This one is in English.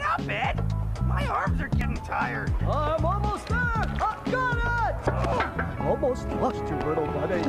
Stop it! My arms are getting tired. I'm almost there! I got it! Almost lost you, little buddy.